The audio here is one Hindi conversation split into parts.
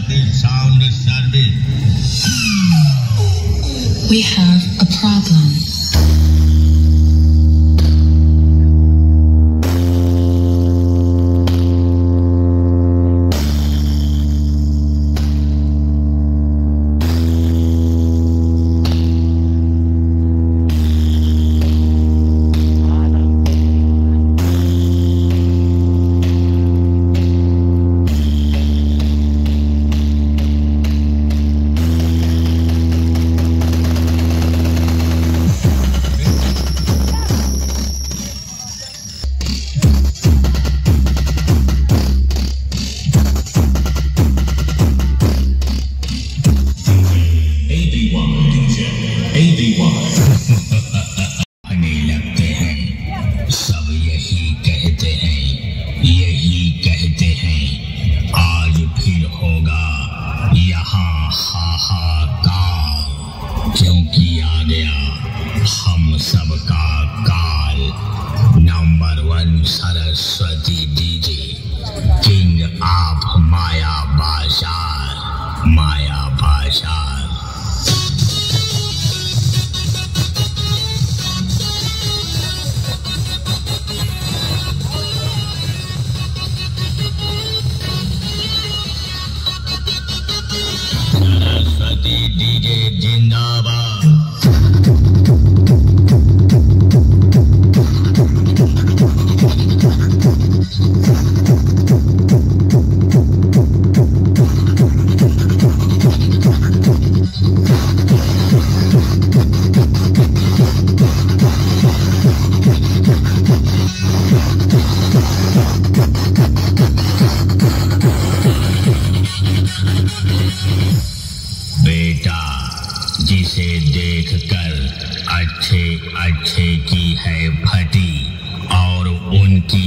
Saraswati Sound Service. We have a problem. क्योंकि आ गया हम सबका काल। Number 1 Saraswati DJ, king of Maya Bazar, Maya बाजार। सरस्वती डीजे जिंदाबाद। बेटा, जिसे देखकर अच्छे अच्छे की है फटी और उनकी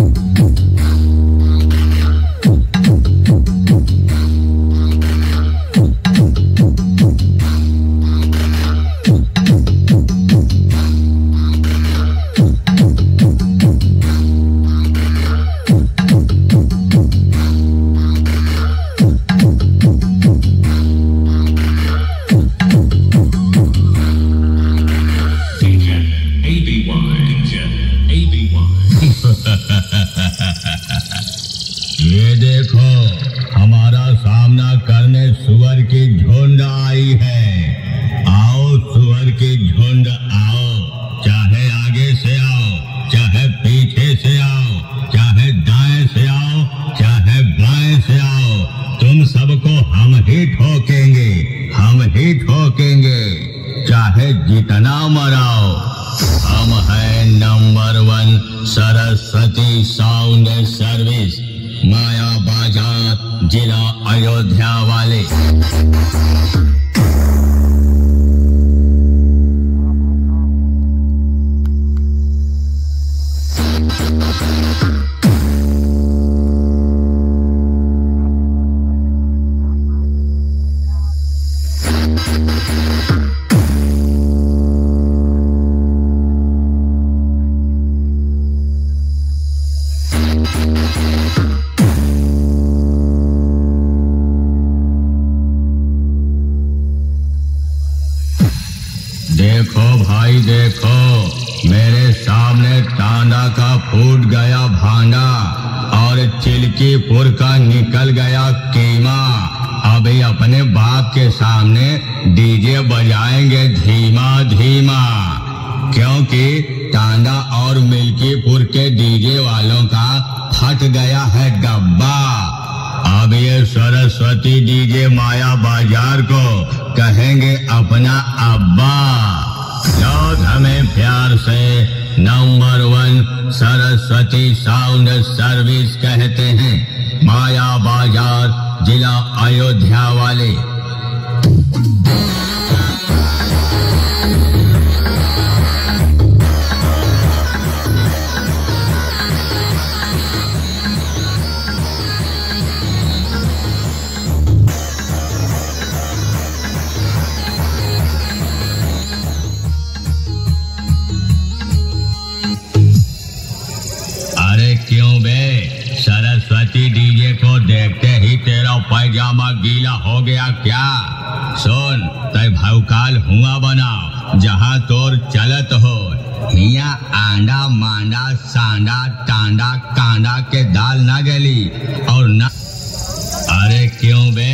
ये देखो, हमारा सामना करने सुअर की झुंड आई है। आओ सुअर की झुंड आओ, चाहे आगे से आओ, चाहे पीछे से आओ, चाहे दाएं से आओ, चाहे बाएं से आओ, तुम सबको हम ही ठोकेंगे, हम ही ठोकेंगे, चाहे जितना मराओ। हम है number 1 Saraswati sound service, Maya Bazar, जिला अयोध्या वाले। देखो भाई देखो, मेरे सामने टांडा का फूट गया भांडा और चिल्कीपुर का निकल गया कीमा। अभी अपने बाप के सामने डीजे बजाएंगे धीमा धीमा, क्योंकि टांडा और मिल्कीपुर के डीजे वालों का फट गया है डब्बा। अब ये सरस्वती डीजे माया बाजार को कहेंगे अपना अब्बा। लोग हमें प्यार से नंबर 1 सरस्वती साउंड सर्विस कहते हैं, माया बाजार, जिला अयोध्या वाले। क्यों बे, सरस्वती डीजे को देखते ही तेरा पैर पायजामा गीला हो गया क्या? सुन, तय भौकाल हुआ बनाओ जहाँ तोर चलत हो। हिया आंडा मांडा सांडा टांडा कांडा के दाल ना गली और ना। अरे क्यों बे?